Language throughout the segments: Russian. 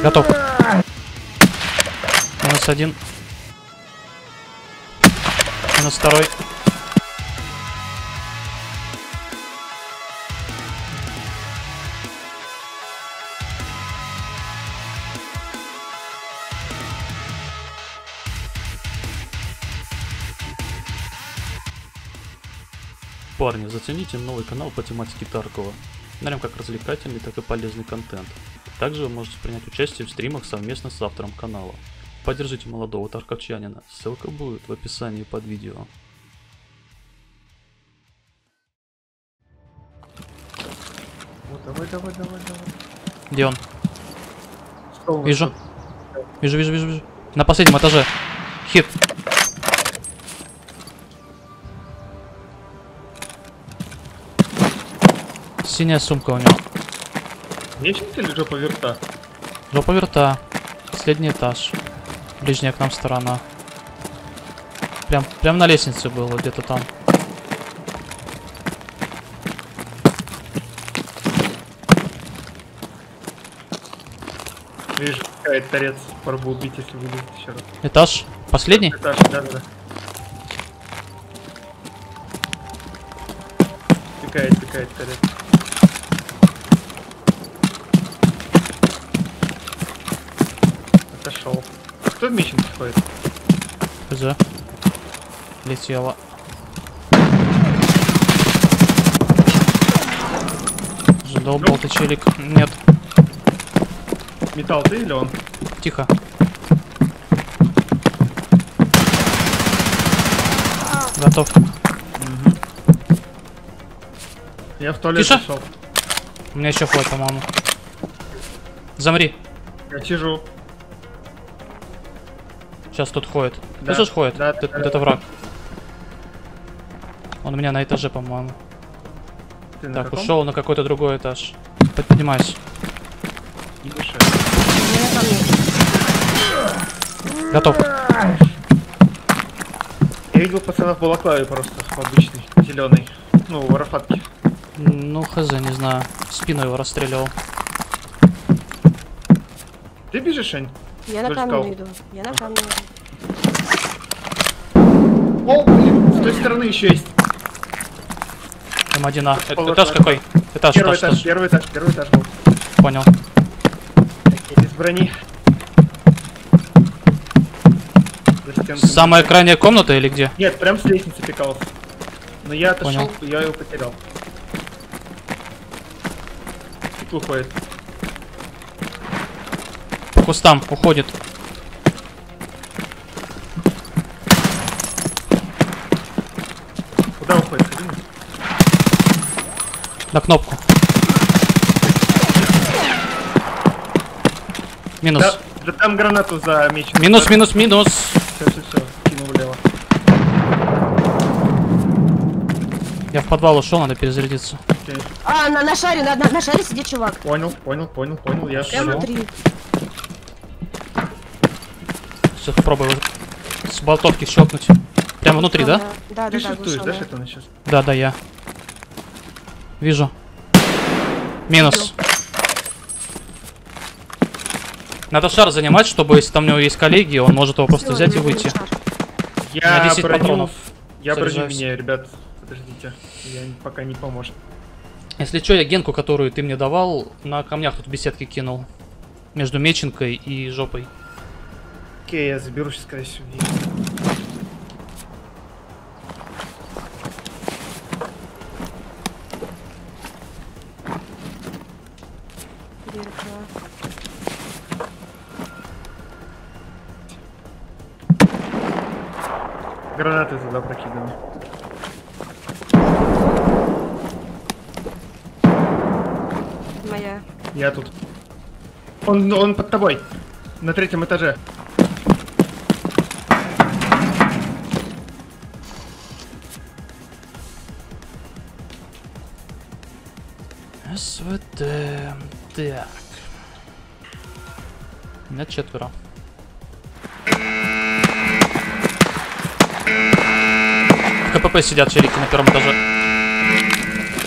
Готов. Минус один. Минус второй. Парни, зацените новый канал по тематике Таркова. На нем как развлекательный, так и полезный контент. Также вы можете принять участие в стримах совместно с автором канала. Поддержите молодого тарковчанина, ссылка будет в описании под видео. Вот, давай. Где он? Что у нас Вижу. тут? Вижу. На последнем этаже. Хит. Синяя сумка у него. Мечник или жопа верта? Жопа верта. Последний этаж. Ближняя к нам сторона. Прям на лестнице было, где-то там. Вижу, какая-то торец. Пора бы убить, если вылезет еще раз. Этаж? Последний? Этаж, да. Пикает торец. Отошел. Кто в мечнике ходит? Хз. Летела. Задолбал ты, челик. Нет. Металл ты или он? Тихо. Готов. Я в туалет Тише. зашел. У меня еще ходит, по-моему. Замри. Я сижу. Сейчас тут ходит. Да. Слышишь, ходит? Да, Вот да. это враг. Он у меня на этаже, по-моему. Ты на Так, каком? ушел на какой-то другой этаж. Поднимайся. Не дыши. Готов. Я видел пацана в балаклаве просто, обычный, зеленый. Ну, в арафатке. Ну, хз, не знаю. В спину его расстреливал. Ты бежишь, Ань? Я на Вдоль камень скал. иду. Я на камень иду. О, блин, с той стороны еще есть. М1А. Поворот Этаж надо. какой? Этаж, Первый этаж. первый этаж был. Понял. Без брони. За стенками. Самая крайняя комната или где? Нет, прям с лестницы пикался. Но я отошел, Понял. я его потерял. Стекло ходит. По кустам уходит. Куда уходит? Скажи мне. На кнопку. Минус. Да там гранату замечен. Минус. Все, кинул влево. Я в подвал ушел, надо перезарядиться. Окей. А, на шаре, на шаре сидит чувак. Понял. Я Прям смотрю. внутри. Все, попробую с болтовки щелкнуть. Прямо внутри, да? Да, Ты да, шифтуешь, да, глушила. что-то сейчас? Да, я. Вижу. Минус. Надо шар занимать, чтобы если там у него есть коллеги, он может его просто Всё, взять и я выйти. шар. На 10 патронов. Я броню Заряжаюсь. меняю, ребят. Подождите. Пока не поможет. Если что, я генку, которую ты мне давал, на камнях тут в беседке кинул. Между меченкой и жопой. Окей, я заберу сейчас, скорее всего. Дверь открываю. Гранаты туда прокидываю. Моя. Я тут. Он под тобой. На 3-м этаже. СВТ. Так. У меня 4. В КПП сидят челики на 1-м этаже.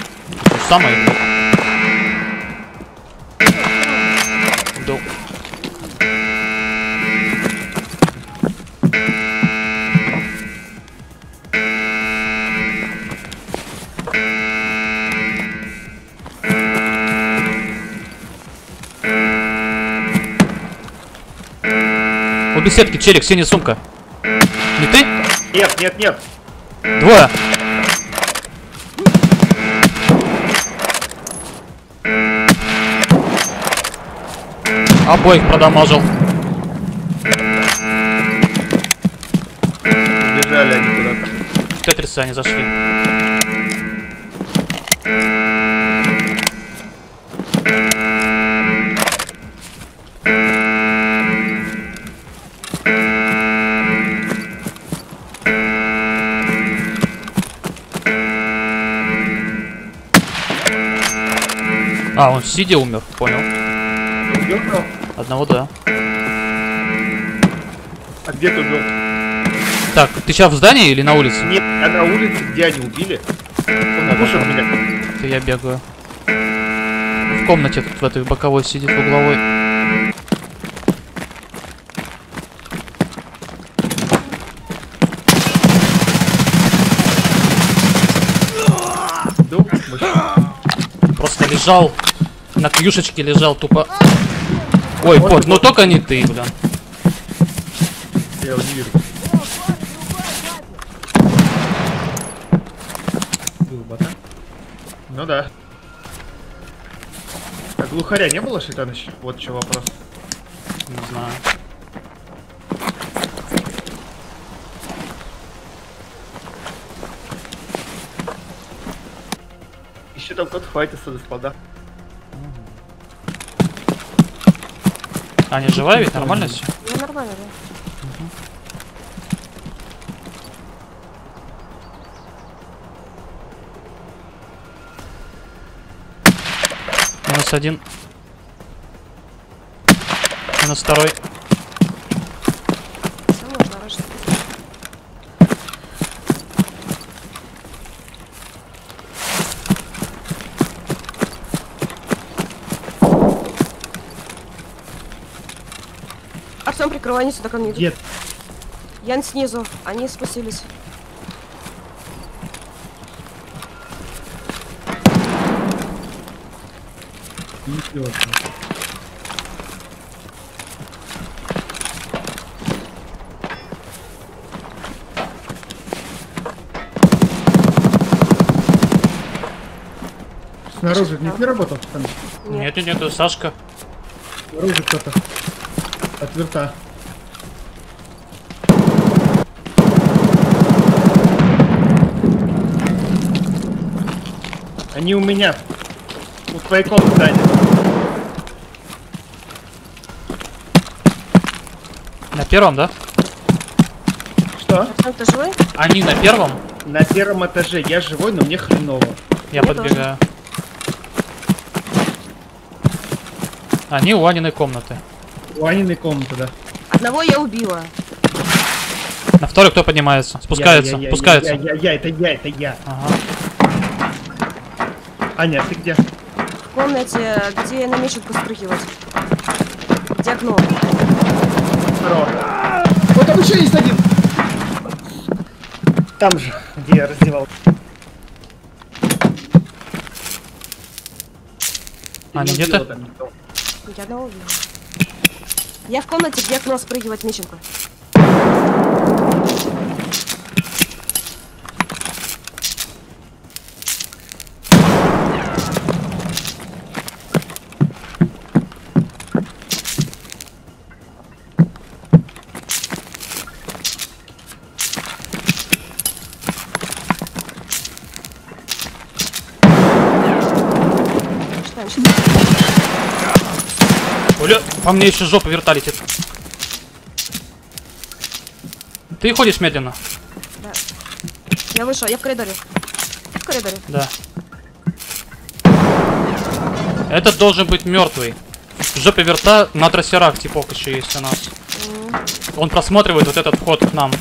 То же самое. Дол. беседки, челик, синяя сумка. Не ты? Нет, нет, нет. Двое. Обоих продамажил. Бежали они куда-то. В Тетрисы они зашли. А, он сидя умер, понял. Убил? Одного, да. А где ты был? Так, ты сейчас в здании или на улице? Нет, я на улице, где они убили. Он пушит меня. Это я бегаю. В комнате тут в этой боковой сидит, в угловой. Ну, мужчина. Просто лежал. На кьюшечке лежал тупо. Ой, вот, но только не ты, блин. Я его не вижу. Был бота? Ну да. А глухаря не было, Шитаныч? Вот что вопрос. Не знаю. Еще там кот файтится, господа. Аня живая ведь? Нормально все? Я нормально, да? Минус один. Минус второй. Все можно рожать. Артем, прикрывай, они сюда ко мне идут. Нет. Ян снизу, они спустились. Снаружи не работал? Там Нет, нет, нет, это Сашка. снаружи кто-то. От верта. Они у меня. У твоей комнаты они. На первом, да? Что? Артем, ты живой? Они на первом? На первом этаже. Я живой, но мне хреново. Я Мне подбегаю. Они у Аниной комнаты. У Аниной комнаты, да. Одного я убила. На второй кто поднимается? Спускается, спускается. Это я. Ага. Аня, ты где? В комнате, где на мечетку спрыгивать. Где окно? Здорово. Вот там еще есть один. Там же, где я раздевал. Аня, где ты? Я одного убила. Я в комнате, где окно спрыгивать меченку. Оля, по мне еще жопа верта летит. Ты ходишь медленно? Да. Я вышел, я в коридоре. В коридоре. Да. Этот должен быть мертвый. В жопе верта на трассерах типок еще есть у нас. Он просматривает вот этот вход к нам.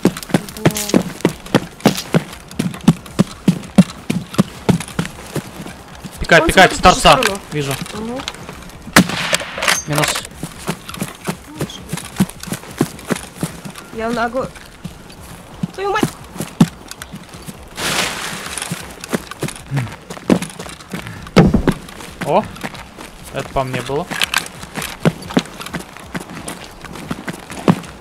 Пикает, Он пикает, с смотрит в ту же торца. сторону. Вижу. Угу. Минус. Я ногу. Твою мать! О! Это по мне было.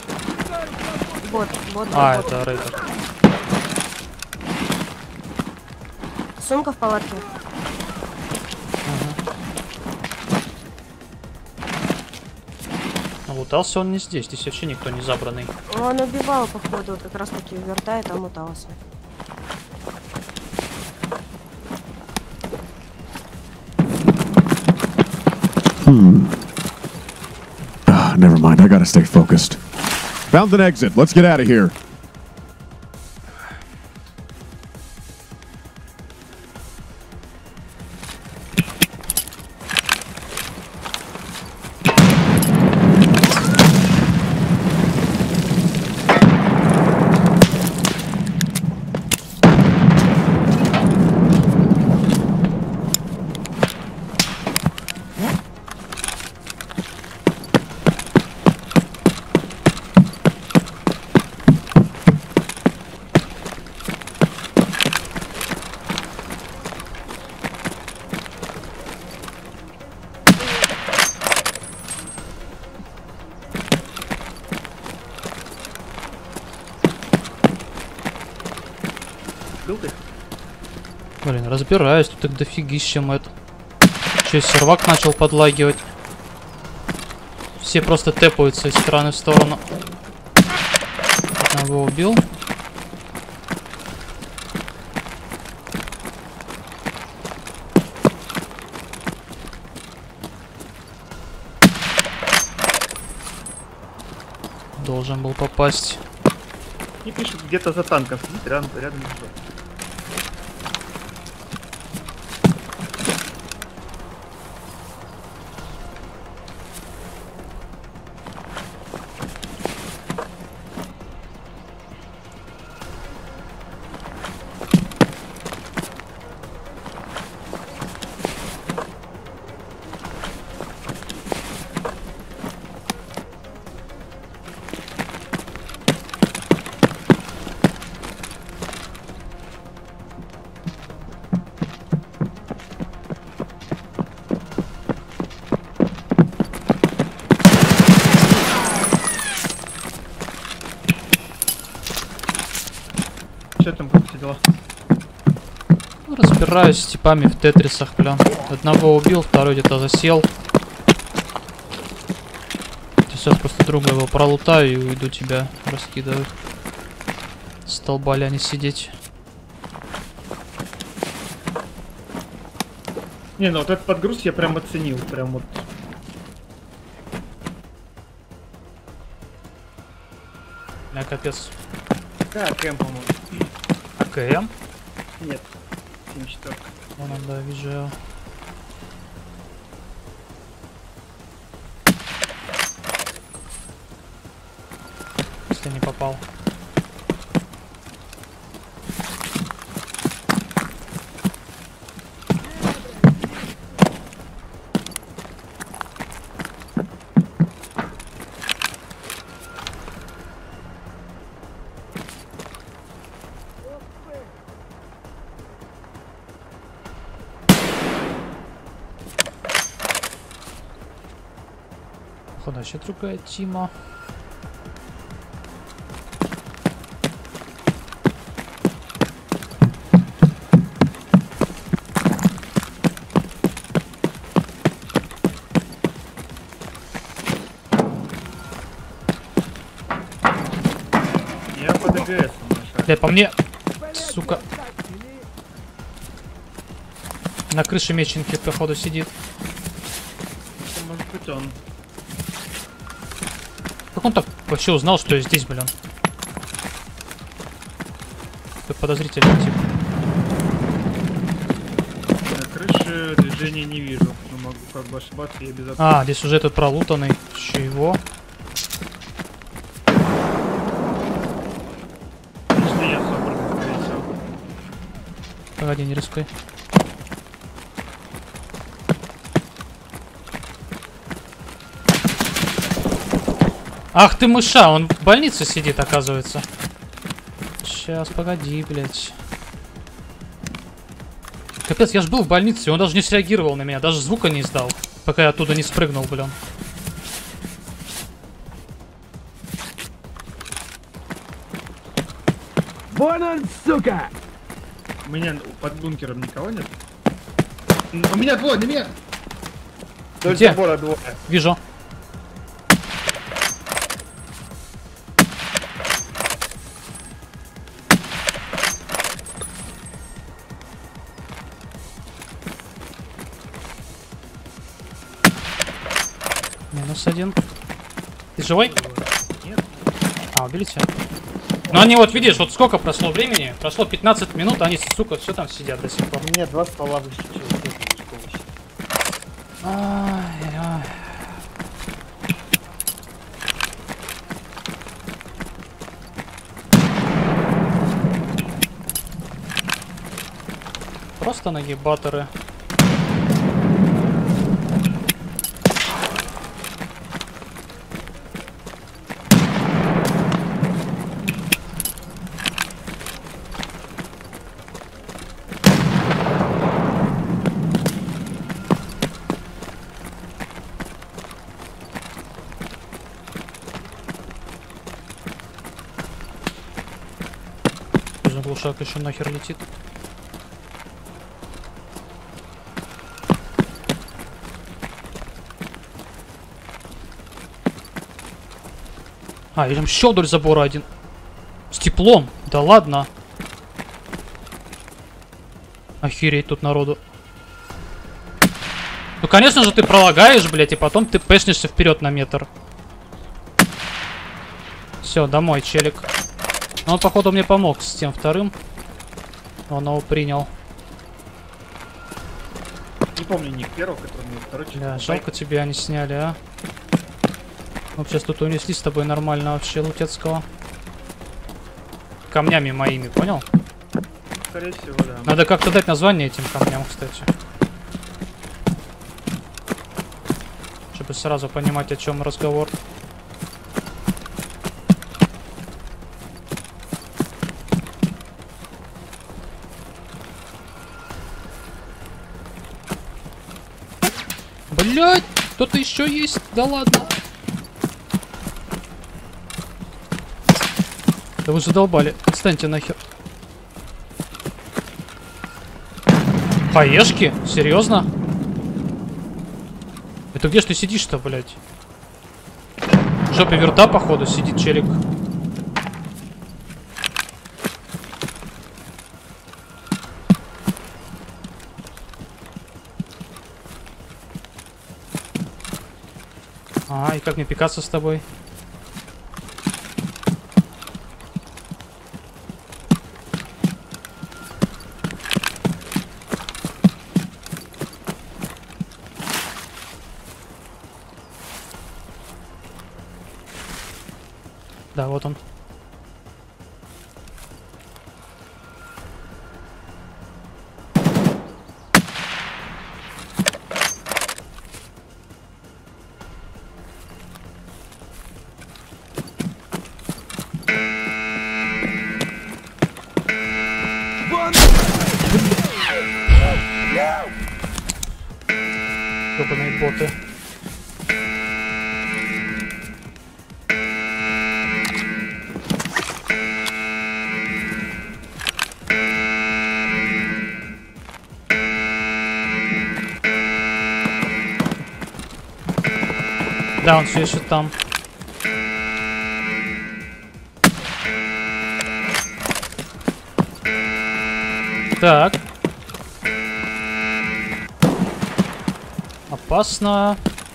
Бот, бот, А, бот. это рейтер. Сумка в палатке. Лутался он не здесь, здесь вообще никто не забранный. Он убивал, походу, как раз таки верта и там мутался. Never mind, I gotta stay focused. Found an exit. Let's get out of here. Был ты? Блин, разбираюсь, тут их дофигищем это. Че, сервак начал подлагивать. Все просто тэпаются из стороны в сторону. Одного убил. Должен был попасть. Не пишут, где-то за танком сидит, рядом лежит. Что там, как все дела? Ну, разбираюсь с типами в тетрисах, блин. Одного убил, второй где-то засел. Сейчас просто друга его пролутаю и уйду, тебя раскидываю. Столбали они сидеть. Не, ну вот этот подгруз я прям оценил, прям вот. Я капец. Да, кэм, по-моему. АКМ? Нет, 74. Вон он, да, вижу его. Если не попал. Походу, вообще другая тима. Я по ДГС нашел. Бля, по мне, сука. На крыше меченки, походу, сидит. Может быть он. Как он так вообще узнал, что я здесь, блин? Это подозрительный тип. На крыше движения не вижу. Но могу как бы ошибаться, я без А, здесь уже этот пролутанный. Еще его. Отлично, я собран, скорее всего. Погоди, не рискуй. Ах ты мыша, он в больнице сидит, оказывается. Сейчас, погоди, блядь. Капец, я ж был в больнице, он даже не среагировал на меня, даже звука не издал, пока я оттуда не спрыгнул, блин. У меня под бункером никого нет. У меня двое, на меня! Вдоль Где? забора двое. Вижу. Минус один. Ты живой? Нет. А, убили тебя? Ну они вот, видишь, вот сколько прошло времени? Прошло 15 минут, а они, сука, все там сидят до сих пор. У меня 2 ствола выше, чем Ай-яй. Просто нагибаторы. Глушак еще нахер летит. А, идем еще вдоль забора один. С теплом. Да ладно. Охереть тут народу. Ну, конечно же, ты пролагаешь, блядь, и потом ты пэшнешься вперед на метр. Все, домой, челик. Он, походу, мне помог с тем вторым. Он его принял. Не помню ник первого, который мне второй. Бля, жалко тебя они сняли, а. Мы сейчас тут унесли с тобой нормально вообще Лутецкого. Камнями моими, понял? Скорее всего, да. Надо как-то дать название этим камням, кстати. Чтобы сразу понимать, о чем разговор. Блять, кто-то еще есть? Да ладно. Да вы задолбали. Отстаньте нахер. Хаешки? Серьезно? Это где ж ты сидишь-то, блять? В жопе верта, походу, сидит челик. А, и как мне пикаться с тобой? Да, вот он. Ёбаные боты. Да, он все еще там. Так. Опасно.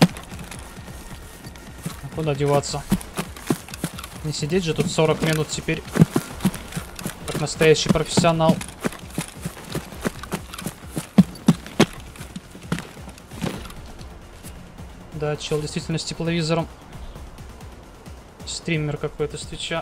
А куда деваться? Не сидеть же тут 40 минут теперь. Как настоящий профессионал. Да, чел действительно с тепловизором. Стример какой-то с Твича.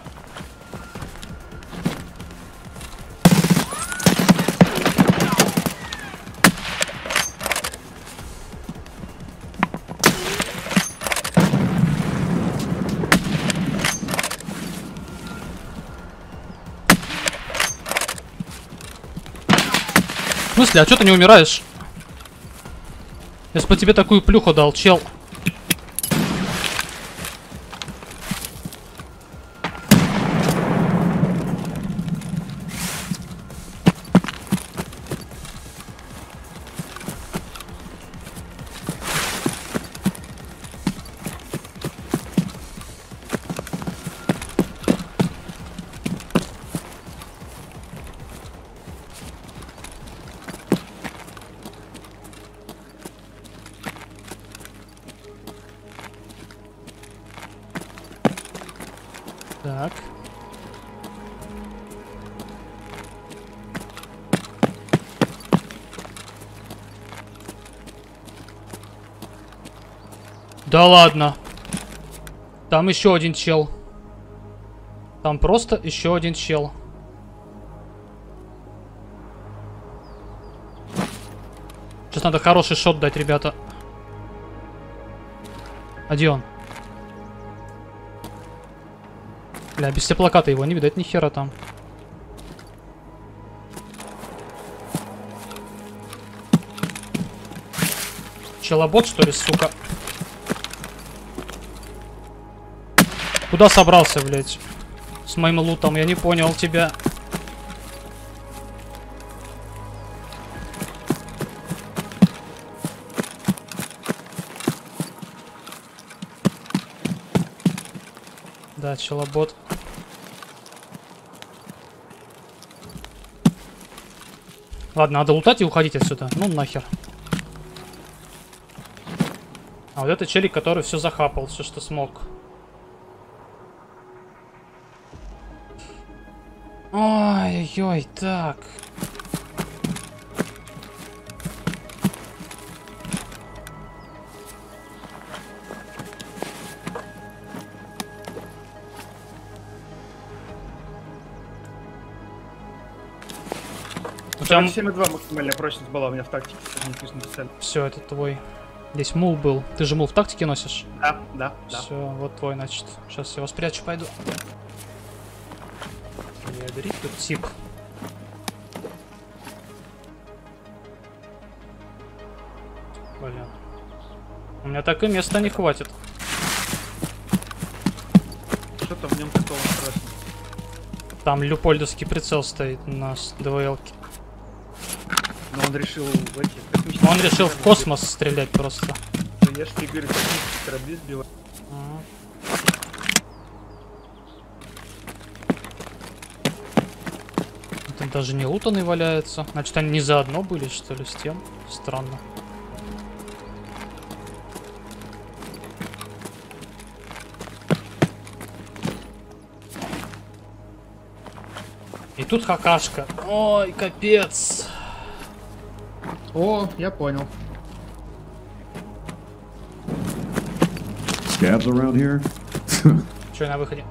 В смысле, а чё ты не умираешь? Я бы тебе такую плюху дал, чел. Так. Да ладно. Там еще один чел. Там просто еще один чел. Сейчас надо хороший шот дать, ребята. А где он? Бля, без теплоката его не видать ни хера там. Челобот, что ли, сука? Куда собрался, блядь? С моим лутом, я не понял тебя. Да, челобот. Ладно, надо лутать и уходить отсюда. Ну нахер. А вот это челик, который все захапал, все, что смог. Ой-ой-ой, так. У тебя... 7,2 максимальная прочность была у меня в тактике. Все, это твой. Здесь мул был. Ты же мул в тактике носишь? Да, да, да. Все, вот твой, значит. Сейчас я его спрячу, пойду. Бери тут тип. Блин. У меня так и места не хватит. Что-то в нем такого страшного. Там люпольдовский прицел стоит на ДВЛ-ке. Но он решил в эти... Он решил в космос стрелять просто. Ну, я ж тебе говорю, космические корабли сбивать. Там даже не лутанный валяется. Значит, они не заодно были, что ли, с тем? Странно. И тут какашка. Ой, капец. О, я понял. Scabs around here? Че на выходе?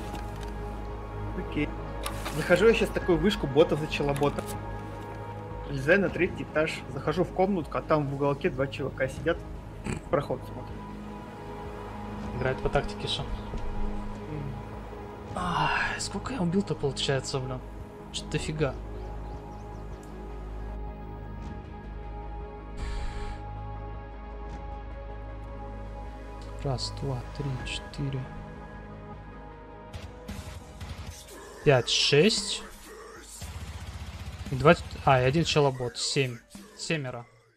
Окей. Захожу я сейчас в такую вышку ботов за челобота. Влезаю на 3-й этаж, захожу в комнатку, а там в уголке 2 чувака сидят, в проход смотрят. Играет по тактике, что? Ай, сколько я убил-то получается, блин? Что-то дофига. Раз, два, три, 4, 5, 6. И 20... А, и один челобот. 7. 7.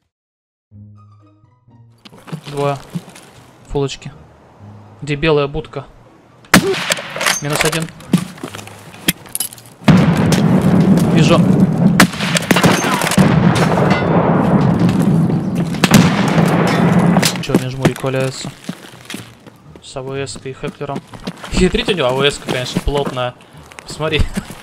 Двое. Фулочки. Где белая будка? Минус 1. Вижу. Че, мне жмурик валяется? С АВС и Хеклером. Хитрить у него АВС, конечно, плотная. Посмотри.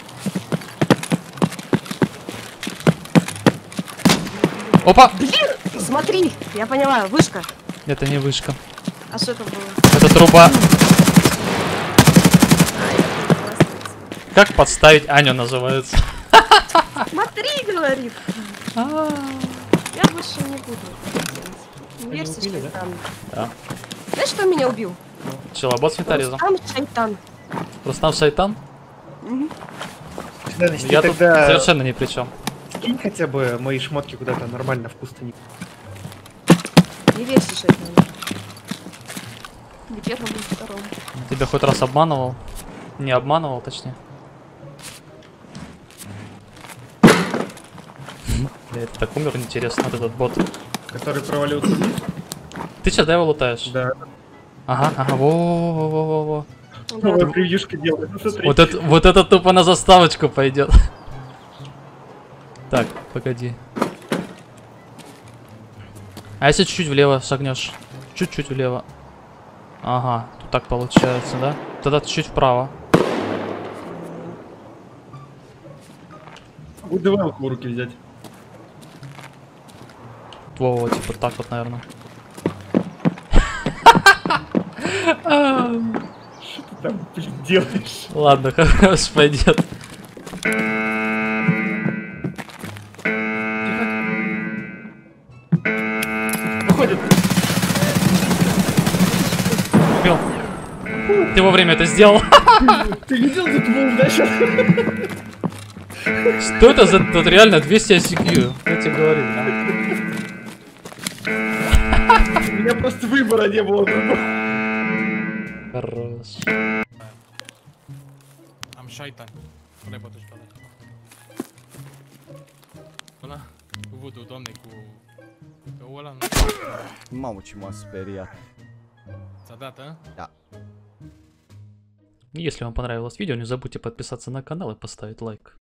Опа! Блин! Смотри! Я поняла, вышка. Это не вышка. А что это было? Это труба. Как подставить Аню называется? Смотри, говорит. Я больше не буду. Не верьте, что да? там. Да. Знаешь, что меня убил? Челобот с метаризом. Там шайтан. Рустам Шайтан? Да, значит, Я ты тут тогда совершенно ни при чем. скинь хотя бы мои шмотки куда-то нормально в пустыне. Не верьте, шайтан. Ни первому, ни второму. Тебя хоть раз обманывал? Не обманывал, точнее. Я это так умер, интересно, вот этот бот. Который провалился вниз? Ты сейчас, да, его лутаешь? Да. Ага, ага, во-во-во-во-во. Новая превьюшка делает. Ну, смотри. Вот это тупо на заставочку пойдет. Так, погоди. А если чуть-чуть влево шагнешь? Чуть-чуть влево. Ага, тут так получается, да? Тогда чуть-чуть вправо. УДВ-ку в руки взять. Во, типа так вот, наверное. Что ты там, блин, делаешь? Ладно, хорошо, пойдет. Выходит. Убил. Ты вовремя это сделал. Ты видел тут волн, да, сейчас? Что это за... Тут реально 200 ICQ. Я тебе говорю, да? У меня просто выбора не было другого. Хорош. Am shaitan. Nu poate juca la Până cuvântul doamnei cu ăla nu Mamă, ce m-a speriat. ți-a dat, a? Da. Если вам понравилось видео, не забудьте подписаться на канал и поставить лайк.